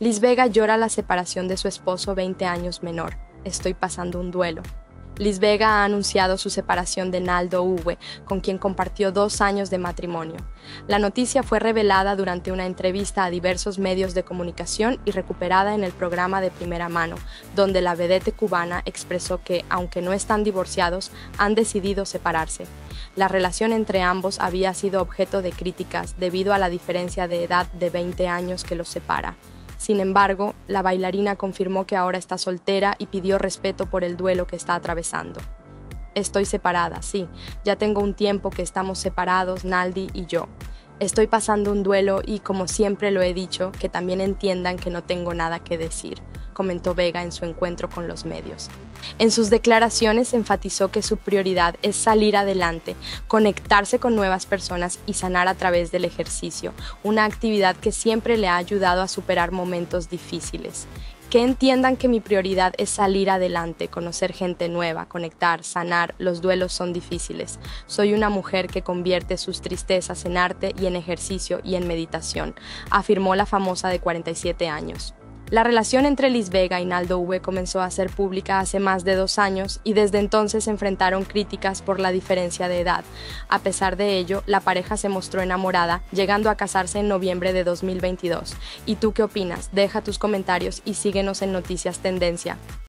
Liz Vega llora la separación de su esposo 20 años menor. Estoy pasando un duelo. Liz Vega ha anunciado su separación de Naldo Uwe, con quien compartió 2 años de matrimonio. La noticia fue revelada durante una entrevista a diversos medios de comunicación y recuperada en el programa de Primera Mano, donde la vedette cubana expresó que, aunque no están divorciados, han decidido separarse. La relación entre ambos había sido objeto de críticas debido a la diferencia de edad de 20 años que los separa. Sin embargo, la bailarina confirmó que ahora está soltera y pidió respeto por el duelo que está atravesando. Estoy separada, sí, ya tengo un tiempo que estamos separados, Naldi y yo. Estoy pasando un duelo y, como siempre lo he dicho, que también entiendan que no tengo nada que decir, comentó Vega en su encuentro con los medios. En sus declaraciones enfatizó que su prioridad es salir adelante, conectarse con nuevas personas y sanar a través del ejercicio, una actividad que siempre le ha ayudado a superar momentos difíciles. Que entiendan que mi prioridad es salir adelante, conocer gente nueva, conectar, sanar. Los duelos son difíciles. Soy una mujer que convierte sus tristezas en arte y en ejercicio y en meditación, afirmó la famosa de 47 años. La relación entre Liz Vega y Naldo Uwe comenzó a ser pública hace más de 2 años y desde entonces enfrentaron críticas por la diferencia de edad. A pesar de ello, la pareja se mostró enamorada, llegando a casarse en noviembre de 2022. ¿Y tú qué opinas? Deja tus comentarios y síguenos en Noticias Tendencia.